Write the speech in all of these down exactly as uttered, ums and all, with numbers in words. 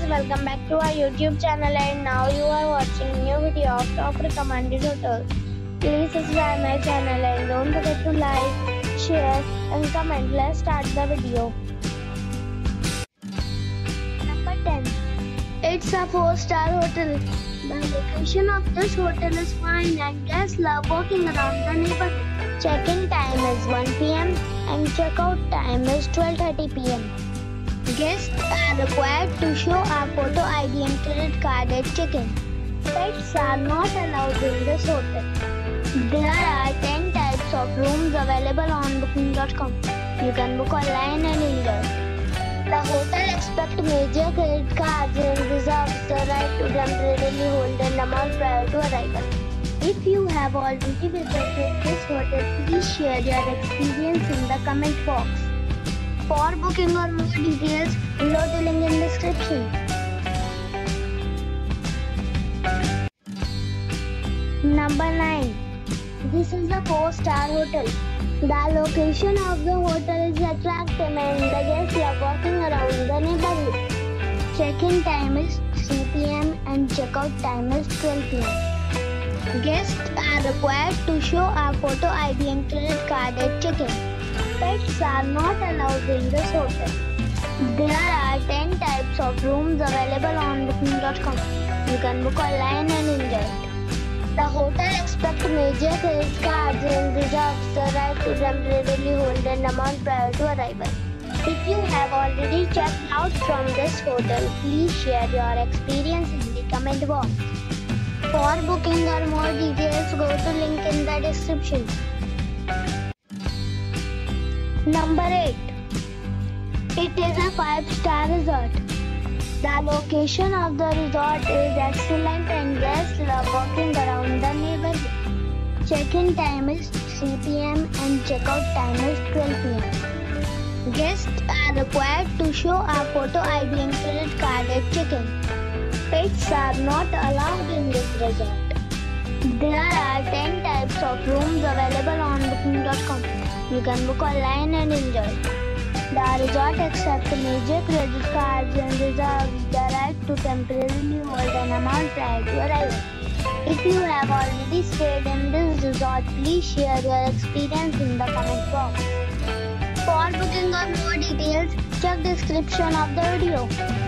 welcome back to our YouTube channel, and now you are watching new video of top recommended hotels. Please subscribe my channel and don't forget to like, share and comment. Let's start the video. Number ten. It's a four star hotel. The location of this hotel is fine and guests love walking around the neighborhood. Check-in time is one p m and check-out time is twelve thirty p m Guests are required to show a photo I D and credit card at check-in. Pets are not allowed in this hotel. There are ten types of rooms available on booking dot com. You can book online and enjoy. The hotel expects major credit cards and reserves the right to temporarily hold an amount prior to arrival. If you have already visited this hotel, please share your experience in the comment box. For booking or more details, below the link in description. Number nine. This is a four star hotel. The location of the hotel is attractive and the guests love walking around the neighborhood. Check-in time is three p m and check-out time is twelve p m Guests are required to show a photo I D and credit card at check-in. Pets are not allowed in this hotel. There are ten types of rooms available on booking dot com. You can book online and enjoy it. The hotel expects major credit cards and reserves the right to temporarily hold an amount prior to arrival. If you have already checked out from this hotel, please share your experience in the comment box. For booking or more details, go to link in the description. Number eight. It is a five star resort. The location of the resort is excellent and guests love walking around the neighborhood. Check-in time is three p m and check-out time is twelve p m Guests are required to show a photo I D and credit card at check-in. Pets are not allowed in this resort. There are ten types of rooms available on booking dot com. You can book online and enjoy it. The resort accepts major credit cards and reserves the right to temporarily hold an amount prior to arrival. If you have already stayed in this resort, please share your experience in the comment box. For booking or more details, check description of the video.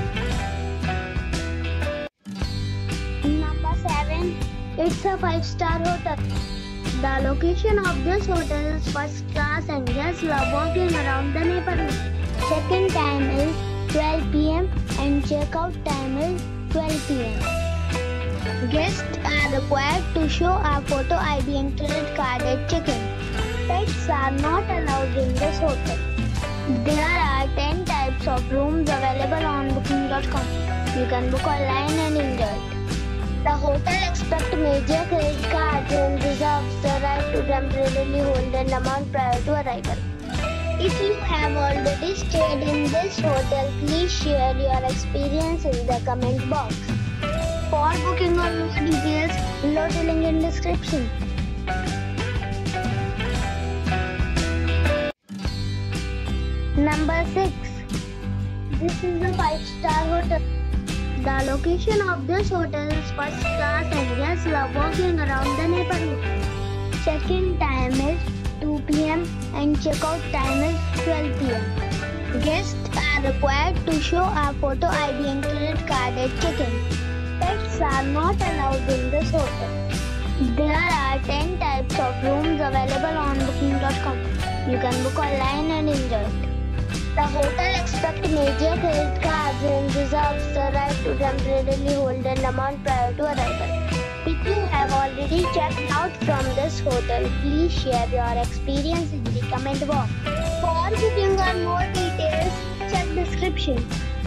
Number seven. It's a five star hotel. The location of this hotel is first class and guests love walking around the neighborhood. Check-in time is twelve p m and check-out time is twelve p m Guests are required to show a photo I D and credit card at check-in. Pets are not allowed in this hotel. There are ten types of rooms available on booking dot com. You can book online and enjoy it. The hotel expects major credit cards and reserves the right to temporarily hold an amount prior to arrival. If you have already stayed in this hotel, please share your experience in the comment box. For booking or more details, below the link in description. Number six. This is a five star hotel. The location of this hotel is first class and guests love walking around the neighborhood. Check-in time is two p m and check-out time is twelve p m Guests are required to show a photo I D and credit card at check-in. Pets are not allowed in this hotel. There are ten types of rooms available on booking dot com. You can book online and enjoy it. The hotel expects major credit cards and reserves the right to temporarily hold an amount prior to arrival. If you have already checked out from this hotel, please share your experience in the comment box. For booking or more details, check description.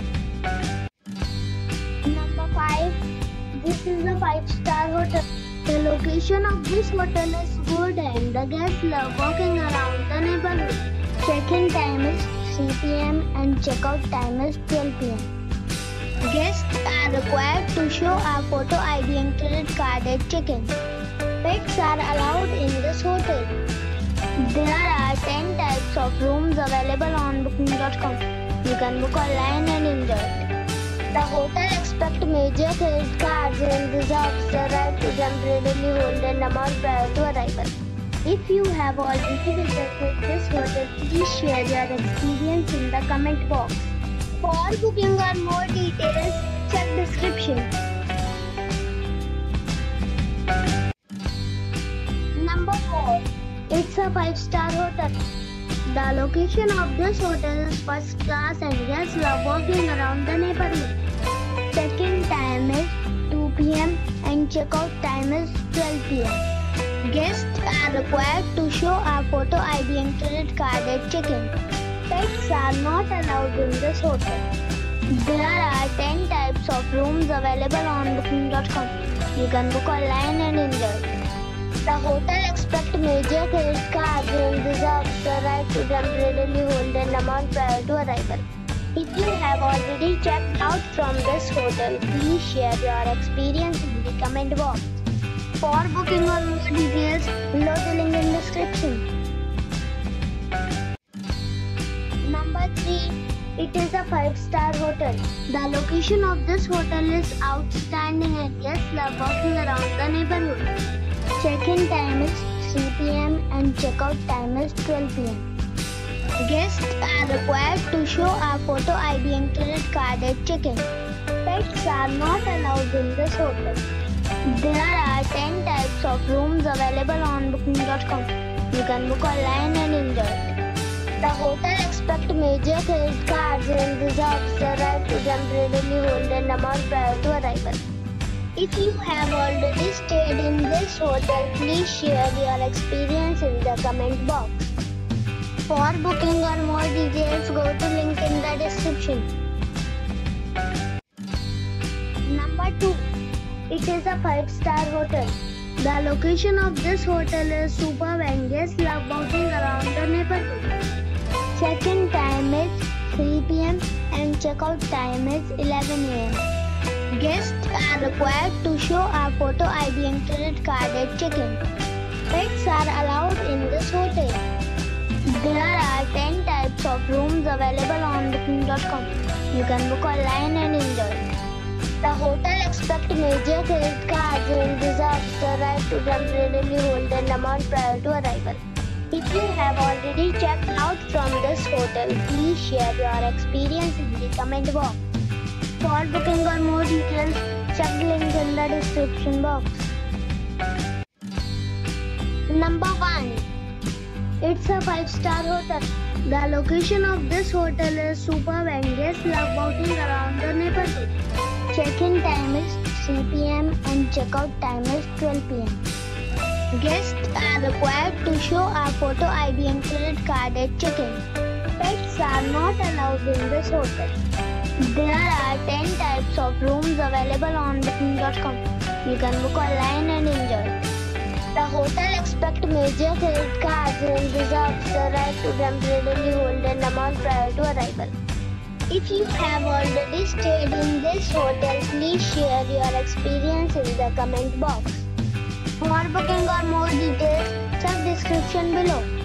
Number five. This is a five star hotel. The location of this hotel is good and the guests love walking around the neighborhood. Check-in time is three p m and check-out time is twelve p m Guests are required to show a photo I D and credit card at check-in. Pets are allowed in this hotel. There are ten types of rooms available on booking dot com. You can book online and enjoy it. The hotel expects major credit cards and reserves the right to temporarily hold an amount prior to arrival. If you have already visited this hotel, please share your experience in the comment box. For booking or more details, check description. Number four. It's a five-star hotel. The location of this hotel is first class and guests love walking around the neighborhood. Check-in time is two p m and check-out time is twelve p m Guests are required to show a photo I D and credit card at check-in. Pets are not allowed in this hotel. There are ten types of rooms available on booking dot com. You can book online and enjoy. The hotel expects major credit cards and reserves the right to temporarily hold an amount prior to arrival. If you have already checked out from this hotel, please share your experience in the comment box. For booking or more details, below the link in description. Number three. It is a five-star hotel. The location of this hotel is outstanding and guests love walking around the neighborhood. Check-in time is three p m and check-out time is twelve p m Guests are required to show a photo I D and credit card at check-in. Pets are not allowed in this hotel. There are ten types of rooms available on booking dot com. You can book online and enjoy it. The hotel expects major credit cards and reserves the right to temporarily hold an amount prior to arrival. If you have already stayed in this hotel, please share your experience in the comment box. For booking or more details, go to link in the description. Number two. It is a five-star hotel. The location of this hotel is superb and guests love walking around the neighborhood. Check-in time is three p m and check-out time is eleven a m Guests are required to show a photo I D and credit card at check-in. Pets are allowed in this hotel. There are ten types of rooms available on booking dot com. You can book online and enjoy. The hotel expects major credit cards and reserves the right to temporarily hold an amount prior to arrival. If you have already checked out from this hotel, please share your experience in the comment box. For booking or more details, check the link in the description box. Number one. It's a five-star hotel. The location of this hotel is superb and guests love walking around the neighborhood. Check-in time is three p m and check-out time is twelve p m Guests are required to show a photo I D and credit card at check-in. Pets are not allowed in this hotel. There are ten types of rooms available on booking dot com. You can book online and enjoy. The hotel expects major credit cards and reserves the right to temporarily hold an amount prior to arrival. If you have already stayed in this hotel, please share your experience in the comment box. For booking or more details, check description below.